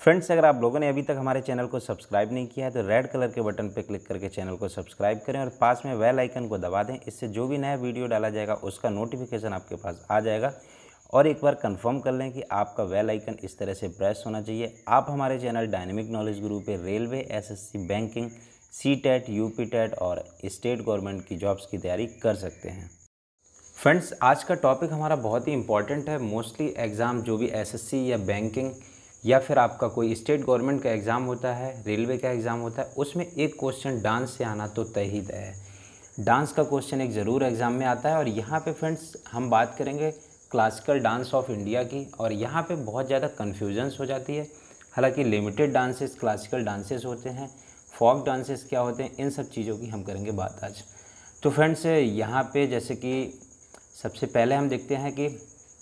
Friends, अगर आप लोगों ने अभी तक हमारे चैनल को सब्सक्राइब नहीं किया है तो रेड कलर के बटन पर क्लिक करके चैनल को सब्सक्राइब करें और पास में बेल आइकन को दबा दें। इससे जो भी नया वीडियो डाला जाएगा उसका नोटिफिकेशन आपके पास आ जाएगा। और एक बार कंफर्म कर लें कि आपका बेल आइकन इस तरह से प्रेस होना चाहिए। आप हमारे चैनल डायनेमिक नॉलेज गुरु पे railway, SSC, banking, CTET, UPTET और स्टेट गवर्नमेंट की जॉब्स की तैयारी कर सकते हैं। फ्रेंड्स, आज का टॉपिक हमारा बहुत ही इंपॉर्टेंट है। मोस्टली एग्ज़ाम जो भी एसएससी या बैंकिंग या फिर आपका कोई स्टेट गवर्नमेंट का एग्ज़ाम होता है, रेलवे का एग्ज़ाम होता है, उसमें एक क्वेश्चन डांस से आना तो तय ही तय है। डांस का क्वेश्चन एक ज़रूर एग्ज़ाम में आता है। और यहाँ पे फ्रेंड्स हम बात करेंगे क्लासिकल डांस ऑफ इंडिया की। और यहाँ पे बहुत ज़्यादा कन्फ्यूजन्स हो जाती है। हालांकि लिमिटेड डांसेस क्लासिकल डांसेस होते हैं, फोक डांसेस क्या होते हैं, इन सब चीज़ों की हम करेंगे बात आज। तो फ्रेंड्स, यहाँ पे जैसे कि सबसे पहले हम देखते हैं कि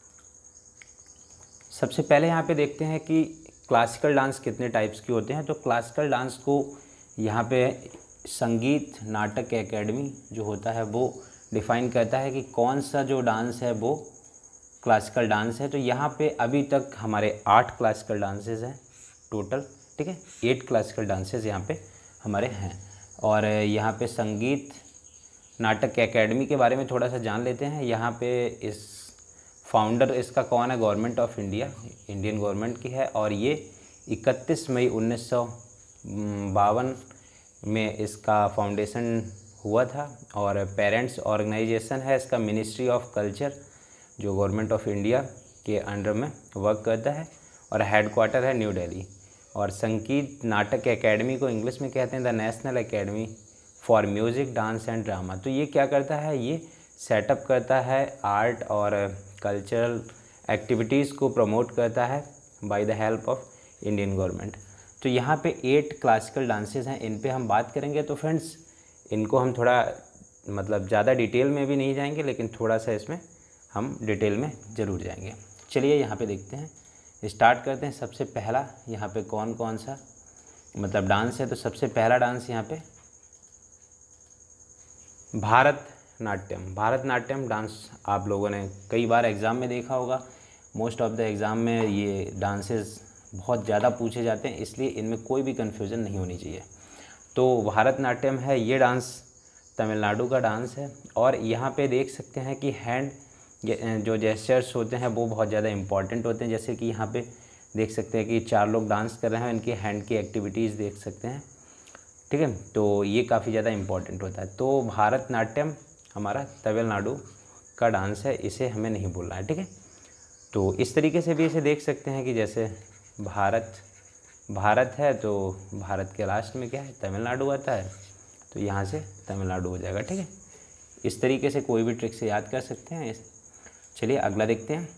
यहाँ पे देखते हैं कि क्लासिकल डांस कितने टाइप्स के होते हैं। तो क्लासिकल डांस को यहाँ पे संगीत नाटक एकेडमी जो होता है वो डिफ़ाइन करता है कि कौन सा जो डांस है वो क्लासिकल डांस है। तो यहाँ पे अभी तक हमारे 8 क्लासिकल डांसेस हैं टोटल, ठीक है। 8 क्लासिकल डांसेस यहाँ पे हमारे हैं। और यहाँ पे संगीत नाटक एकेडमी के बारे में थोड़ा सा जान लेते हैं। यहाँ पे इस फाउंडर इसका कौन है, government of India, Indian government की है। और ये 31 मई 1952 में इसका फाउंडेशन हुआ था। और पेरेंट्स ऑर्गेनाइजेशन है इसका मिनिस्ट्री ऑफ कल्चर, जो गवर्नमेंट ऑफ इंडिया के अंडर में वर्क करता है। और हेडक्वार्टर है न्यू दिल्ली। और संगीत नाटक एकेडमी को इंग्लिश में कहते हैं the national academy for music, dance and drama. तो ये क्या करता है, ये सेटअप करता है आर्ट और कल्चरल एक्टिविटीज़ को प्रमोट करता है by the help of Indian government. तो यहाँ पे 8 क्लासिकल डांसेस हैं, इन पे हम बात करेंगे। तो फ्रेंड्स, इनको हम थोड़ा ज़्यादा डिटेल में भी नहीं जाएंगे, लेकिन थोड़ा सा इसमें हम डिटेल में ज़रूर जाएंगे। चलिए यहाँ पे देखते हैं, स्टार्ट करते हैं। सबसे पहला यहाँ पे कौन कौन सा डांस है। तो सबसे पहला डांस यहाँ पे भारतनाट्यम डांस आप लोगों ने कई बार एग्ज़ाम में देखा होगा। मोस्ट ऑफ द एग्ज़ाम में ये डांसेस बहुत ज़्यादा पूछे जाते हैं, इसलिए इनमें कोई भी कन्फ्यूज़न नहीं होनी चाहिए। तो भारतनाट्यम है, ये डांस तमिलनाडु का डांस है। और यहाँ पे देख सकते हैं कि हैंड जो जेस्चर्स होते हैं वो बहुत ज़्यादा इंपॉर्टेंट होते हैं। जैसे कि यहाँ पे देख सकते हैं कि 4 लोग डांस कर रहे हैं, इनकी हैंड की एक्टिविटीज़ देख सकते हैं, ठीक है। तो ये काफ़ी ज़्यादा इंपॉर्टेंट होता है। तो भारतनाट्यम हमारा तमिलनाडु का डांस है, इसे हमें नहीं भूलना है, ठीक है। तो इस तरीके से भी इसे देख सकते हैं कि जैसे भारत है तो भारत के राष्ट्र में क्या है, तमिलनाडु आता है, तो यहाँ से तमिलनाडु हो जाएगा, ठीक है। इस तरीके से कोई भी ट्रिक से याद कर सकते हैं। चलिए अगला देखते हैं,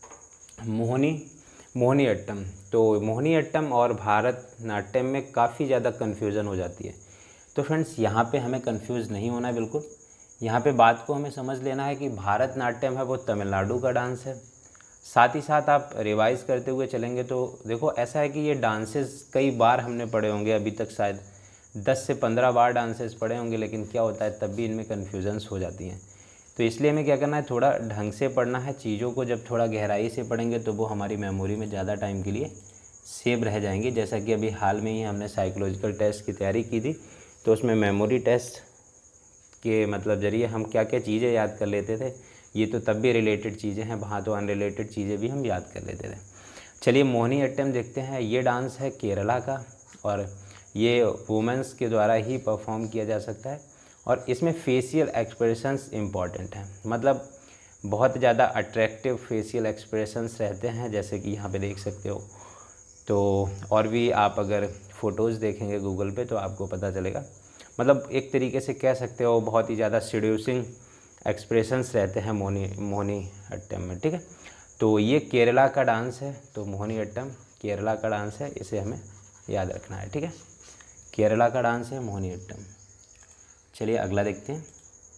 मोहिनीअट्टम। तो मोहिनीअट्टम और भारतनाट्यम में काफ़ी ज़्यादा कन्फ्यूज़न हो जाती है। तो फ्रेंड्स, यहाँ पे हमें कंफ्यूज नहीं होना है बिल्कुल। यहाँ पे बात को हमें समझ लेना है कि भारतनाट्यम है वो तमिलनाडु का डांस है। साथ ही साथ आप रिवाइज़ करते हुए चलेंगे तो देखो ऐसा है कि ये डांसेस कई बार हमने पढ़े होंगे, अभी तक शायद 10 से 15 बार डांसेस पढ़े होंगे, लेकिन क्या होता है तब भी इनमें कन्फ्यूजन्स हो जाती हैं। तो इसलिए हमें क्या करना है, थोड़ा ढंग से पढ़ना है चीज़ों को। जब थोड़ा गहराई से पढ़ेंगे तो वो हमारी मेमोरी में ज़्यादा टाइम के लिए सेव रह जाएंगे। जैसा कि अभी हाल में ही हमने साइकोलॉजिकल टेस्ट की तैयारी की थी, तो उसमें मेमोरी टेस्ट के ज़रिए हम क्या क्या चीज़ें याद कर लेते थे। ये तो तब भी रिलेटेड चीज़ें हैं, वहाँ तो अनरिलेटेड चीज़ें भी हम याद कर लेते थे। चलिए मोहिनीअट्टम देखते हैं। ये डांस है केरला का और ये वुमेंस के द्वारा ही परफॉर्म किया जा सकता है। और इसमें फेशियल एक्सप्रेशंस इम्पॉर्टेंट हैं, बहुत ज़्यादा अट्रैक्टिव फेशियल एक्सप्रेशंस रहते हैं, जैसे कि यहाँ पे देख सकते हो। तो और भी आप अगर फ़ोटोज़ देखेंगे गूगल पे तो आपको पता चलेगा। एक तरीके से कह सकते हो बहुत ही ज़्यादा सीड्यूसिंग एक्सप्रेशंस रहते हैं मोहिनीअट्टम में, ठीक है। तो ये केरला का डांस है, तो मोहिनीअट्टम केरला का डांस है, इसे हमें याद रखना है, ठीक है। केरला का डांस है मोहिनीअट्टम। चलिए अगला देखते हैं।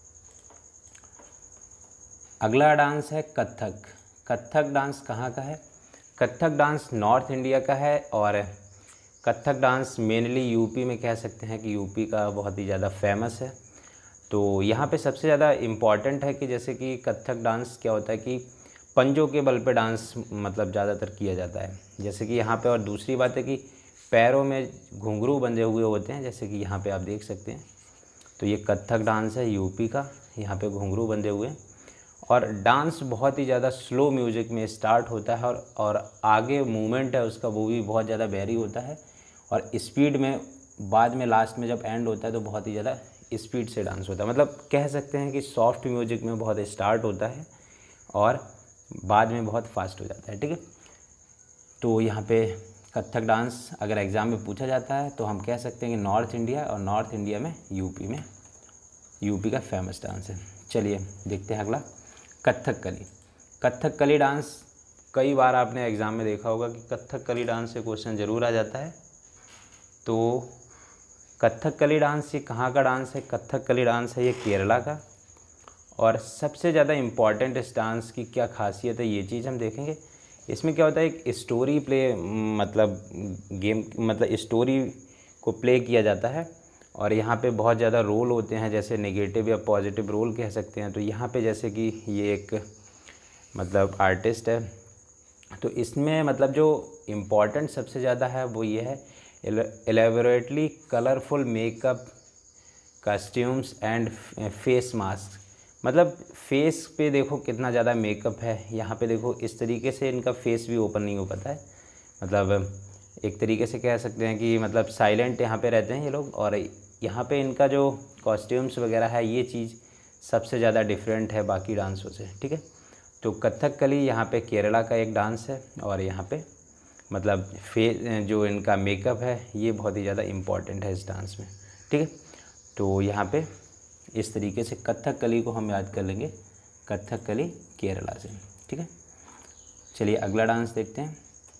अगला डांस है कथक। कथक डांस कहाँ का है? कथक डांस नॉर्थ इंडिया का है। और कथक डांस मेनली यूपी में कह सकते हैं कि यूपी का बहुत ही ज़्यादा फेमस है। तो यहाँ पे सबसे ज़्यादा इम्पॉर्टेंट है कि जैसे कि कथक डांस क्या होता है कि पंजों के बल पे डांस मतलब ज़्यादातर किया जाता है, जैसे कि यहाँ पे। और दूसरी बात है कि पैरों में घुंघरू बंधे हुए होते हैं, जैसे कि यहाँ पे आप देख सकते हैं। तो ये कथक डांस है यूपी का, यहाँ पे घुंघरू बंधे हुए हैं। और डांस बहुत ही ज़्यादा स्लो म्यूज़िक में स्टार्ट होता है और आगे मूवमेंट है उसका वो भी बहुत ज़्यादा वेरी होता है, और स्पीड में बाद में लास्ट में जब एंड होता है तो बहुत ही ज़्यादा स्पीड से डांस होता है। मतलब कह सकते हैं कि सॉफ्ट म्यूज़िक में बहुत स्टार्ट होता है और बाद में बहुत फास्ट हो जाता है, ठीक है। तो यहाँ पे कथक डांस अगर एग्ज़ाम में पूछा जाता है तो हम कह सकते हैं कि नॉर्थ इंडिया, और नॉर्थ इंडिया में यूपी का फेमस डांस है। चलिए देखते हैं अगला, कथकली। कथकली डांस कई बार आपने एग्ज़ाम में देखा होगा कि कथकली डांस से क्वेश्चन ज़रूर आ जाता है। तो कथकली डांस ये कहाँ का डांस है? कथकली डांस है ये केरला का। और सबसे ज़्यादा इम्पॉर्टेंट इस डांस की क्या खासियत है, ये चीज़ हम देखेंगे। इसमें क्या होता है, एक स्टोरी प्ले मतलब गेम मतलब स्टोरी को प्ले किया जाता है, और यहाँ पे बहुत ज़्यादा रोल होते हैं, जैसे नेगेटिव या पॉजिटिव रोल कह सकते हैं। तो यहाँ पे जैसे कि ये एक मतलब आर्टिस्ट है, तो इसमें मतलब जो इम्पॉर्टेंट सबसे ज़्यादा है वो ये है, elaborately colourful makeup, costumes and face mask. मतलब फेस पे देखो कितना ज़्यादा मेकअप है, यहाँ पे देखो इस तरीके से इनका फेस भी ओपन नहीं हो पाता है। मतलब एक तरीके से कह सकते हैं कि मतलब साइलेंट यहाँ पे रहते हैं ये लोग। और यहाँ पे इनका जो कॉस्ट्यूम्स वगैरह है, ये चीज़ सबसे ज़्यादा डिफरेंट है बाकी डांसों से, ठीक है। तो कथकली यहाँ पे केरला का एक डांस है, और यहाँ पे मतलब जो इनका मेकअप है ये बहुत ही ज़्यादा इम्पॉर्टेंट है इस डांस में, ठीक है। तो यहाँ पे इस तरीके से कथकली को हम याद कर लेंगे, कथकली केरला से, ठीक है। चलिए अगला डांस देखते हैं,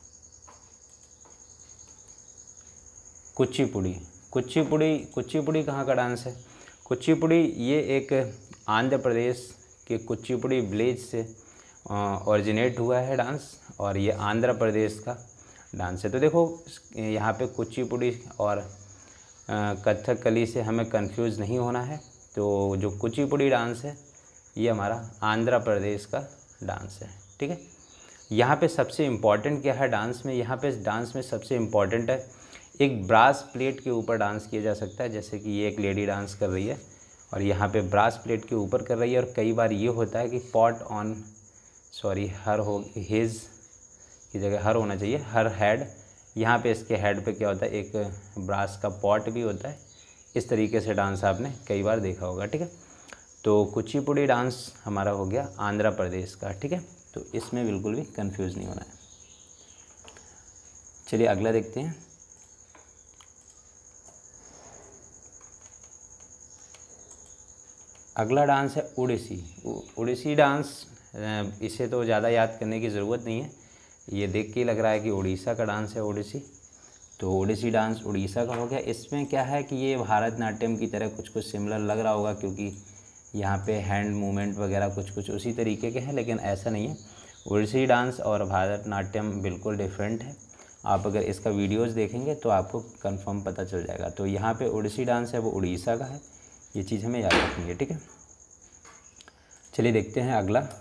कुचिपुड़ी। कुचिपुड़ी कहाँ का डांस है? कुचिपुड़ी ये एक आंध्र प्रदेश के कुचिपुड़ी विलेज से ओरिजिनेट हुआ है डांस, और ये आंध्र प्रदेश का डांस है। तो देखो यहाँ पे कुचिपुड़ी और कथकली से हमें कंफ्यूज नहीं होना है। तो जो कुचिपुड़ी डांस है ये हमारा आंध्र प्रदेश का डांस है, ठीक है। यहाँ पे सबसे इम्पॉर्टेंट क्या है डांस में? यहाँ पे डांस में सबसे इम्पॉर्टेंट है, एक ब्रास प्लेट के ऊपर डांस किया जा सकता है, जैसे कि ये एक लेडी डांस कर रही है और यहाँ पे ब्रास प्लेट के ऊपर कर रही है। और कई बार ये होता है कि हर हो हिज की जगह हर होना चाहिए, हर हेड। यहाँ पे इसके हेड पे क्या होता है, एक ब्रास का पॉट भी होता है। इस तरीके से डांस आपने कई बार देखा होगा, ठीक है। तो कुचिपुड़ी डांस हमारा हो गया आंध्र प्रदेश का, ठीक है। तो इसमें बिल्कुल भी कंफ्यूज नहीं होना है। चलिए अगला देखते हैं, अगला डांस है उड़ीसी। उड़ीसी डांस, इसे तो ज़्यादा याद करने की ज़रूरत नहीं है, ये देख के लग रहा है कि उड़ीसा का डांस है उड़ीसी। तो उड़ीसी डांस उड़ीसा का हो गया। इसमें क्या है कि ये भारतनाट्यम की तरह कुछ सिमिलर लग रहा होगा, क्योंकि यहाँ पे हैंड मूवमेंट वगैरह कुछ उसी तरीके के हैं, लेकिन ऐसा नहीं है। उड़ीसी डांस और भारतनाट्यम बिल्कुल डिफरेंट है। आप अगर इसका वीडियोस देखेंगे तो आपको कंफर्म पता चल जाएगा। तो यहाँ पे उड़ीसी डांस है वो उड़ीसा का है, ये चीज़ हमें याद रखनी है, ठीक है। चलिए देखते हैं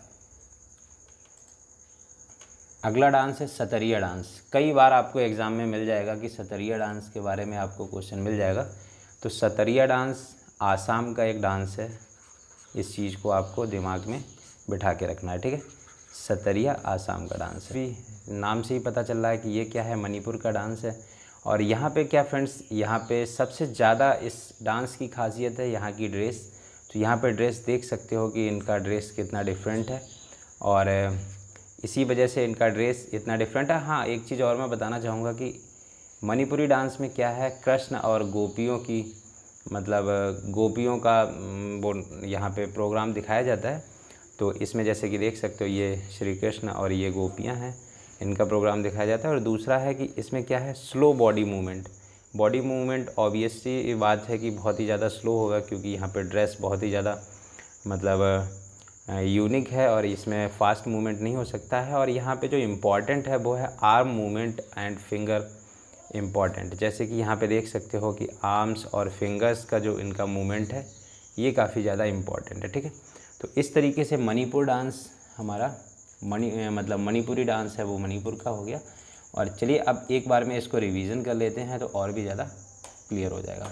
अगला डांस है सतरिया डांस। कई बार आपको एग्ज़ाम में मिल जाएगा कि सतरिया डांस के बारे में आपको क्वेश्चन मिल जाएगा। तो सतरिया डांस आसाम का एक डांस है, इस चीज़ को आपको दिमाग में बिठा के रखना है, ठीक है। सतरिया आसाम का डांस है, नाम से ही पता चल रहा है कि ये क्या है, मणिपुर का डांस है। और यहाँ पे क्या फ्रेंड्स, यहाँ पे सबसे ज़्यादा इस डांस की खासियत है यहाँ की ड्रेस। तो यहाँ पे ड्रेस देख सकते हो कि इनका ड्रेस कितना डिफरेंट है, और इसी वजह से इनका ड्रेस इतना डिफरेंट है। हाँ, एक चीज़ और मैं बताना चाहूँगा कि मणिपुरी डांस में क्या है, कृष्ण और गोपियों की मतलब गोपियों का वो यहाँ पे प्रोग्राम दिखाया जाता है। तो इसमें जैसे कि देख सकते हो ये श्री कृष्ण और ये गोपियाँ हैं, इनका प्रोग्राम दिखाया जाता है। और दूसरा है कि इसमें क्या है, स्लो बॉडी मूवमेंट ऑब्वियसली बात है कि बहुत ही ज़्यादा स्लो होगा, क्योंकि यहाँ पे ड्रेस बहुत ही ज़्यादा मतलब यूनिक है और इसमें फास्ट मूवमेंट नहीं हो सकता है। और यहाँ पे जो इम्पॉर्टेंट है वो है arm movement and finger important. जैसे कि यहाँ पे देख सकते हो कि आर्म्स और फिंगर्स का जो इनका मूवमेंट है ये काफ़ी ज़्यादा इम्पॉर्टेंट है, ठीक है। तो इस तरीके से मणिपुर डांस हमारा मतलब मणिपुरी डांस है वो मणिपुर का हो गया। और चलिए अब एक बार में इसको रिवीजन कर लेते हैं तो और भी ज़्यादा क्लियर हो जाएगा।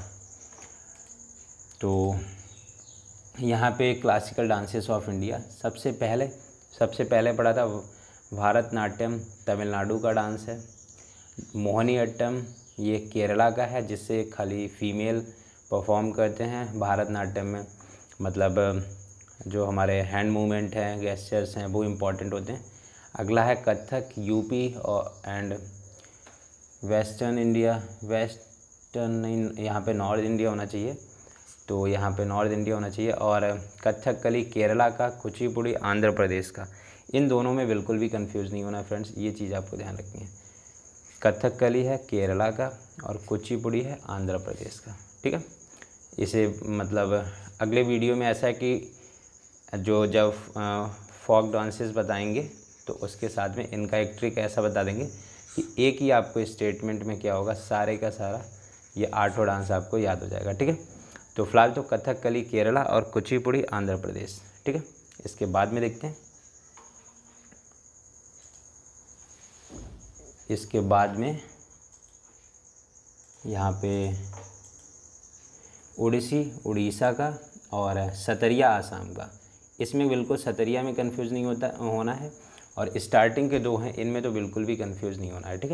तो यहाँ पे क्लासिकल डांसेस ऑफ इंडिया सबसे पहले पढ़ा था भारतनाट्यम तमिलनाडु का डांस है। मोहिनीअट्टम ये केरला का है, जिससे खाली फीमेल परफॉर्म करते हैं भारतनाट्यम में। मतलब जो हमारे हैंड मूवमेंट हैं, गेस्चर्स हैं, वो इम्पॉर्टेंट होते हैं। अगला है कथक यूपी और एंड वेस्टर्न नहीं, यहाँ पे नॉर्थ इंडिया होना चाहिए, तो यहाँ पे नॉर्थ इंडिया होना चाहिए। और कथकली केरला का, कुचिपुड़ी आंध्र प्रदेश का। इन दोनों में बिल्कुल भी कंफ्यूज नहीं होना फ्रेंड्स, ये चीज़ आपको ध्यान रखनी है। कथकली है केरला का और कुचिपुड़ी है आंध्र प्रदेश का, ठीक है। इसे मतलब अगले वीडियो में ऐसा है कि जब फोक डांसेस बताएंगे तो उसके साथ में इनका एक ट्रिक ऐसा बता देंगे कि एक ही आपको स्टेटमेंट में क्या होगा, सारे का सारा ये 8 डांस आपको याद हो जाएगा, ठीक है। तो फिलहाल तो कथकली केरला और कुचिपुड़ी आंध्र प्रदेश, ठीक है। इसके बाद में देखते हैं, इसके बाद में यहाँ पे ओडिसी उड़ीसा का और सतरिया आसाम का। इसमें बिल्कुल सतरिया में कंफ्यूज नहीं होना है, और स्टार्टिंग के 2 हैं इनमें तो बिल्कुल भी कंफ्यूज नहीं होना है, ठीक है।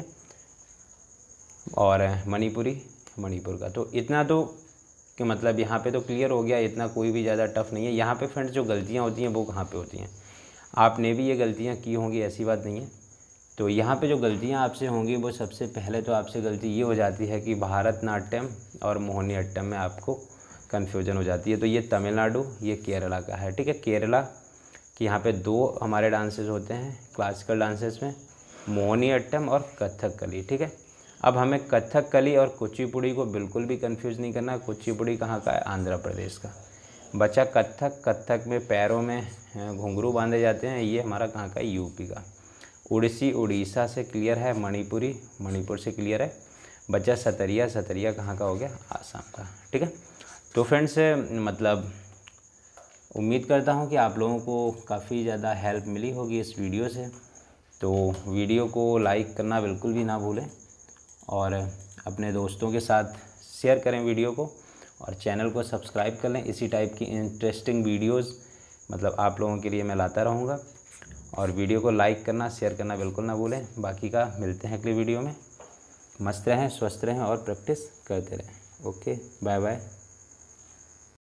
और मणिपुरी मणिपुर का। तो इतना तो कि मतलब यहाँ पे तो क्लियर हो गया, इतना कोई भी ज़्यादा टफ नहीं है। यहाँ पे फ्रेंड्स जो गलतियाँ होती हैं वो कहाँ पे होती हैं, आपने भी ये गलतियाँ की होंगी, ऐसी बात नहीं है। तो यहाँ पे जो गलतियाँ आपसे होंगी वो सबसे पहले तो आपसे गलती ये हो जाती है कि भारतनाट्यम और मोहिनीअट्टम में आपको कन्फ्यूजन हो जाती है। तो ये तमिलनाडु, ये केरला का है, ठीक है। केरला कि यहाँ पे 2 हमारे डांसेस होते हैं क्लासिकल डांसेस में, मोहिनीअट्टम और कथकली, ठीक है। अब हमें कथकली और कुचिपुड़ी को बिल्कुल भी कंफ्यूज नहीं करना। कुचिपुड़ी कहाँ का है, आंध्र प्रदेश का। बचा कथक में पैरों में घुंघरू बांधे जाते हैं, ये हमारा कहाँ का है, यूपी का। उड़ीसी उड़ीसा से क्लियर है, मणिपुरी मणिपुर से क्लियर है। बचा सतरिया कहाँ का हो गया, आसाम का, ठीक है। तो फ्रेंड्स मतलब उम्मीद करता हूँ कि आप लोगों को काफ़ी ज़्यादा हेल्प मिली होगी इस वीडियो से। तो वीडियो को लाइक करना बिल्कुल भी ना भूलें, और अपने दोस्तों के साथ शेयर करें वीडियो को, और चैनल को सब्सक्राइब कर लें। इसी टाइप की इंटरेस्टिंग वीडियोस मतलब आप लोगों के लिए मैं लाता रहूँगा। और वीडियो को लाइक करना, शेयर करना बिल्कुल ना भूलें। बाकी का मिलते हैं अगली वीडियो में। मस्त रहें, स्वस्थ रहें और प्रैक्टिस करते रहें। Okay, bye bye.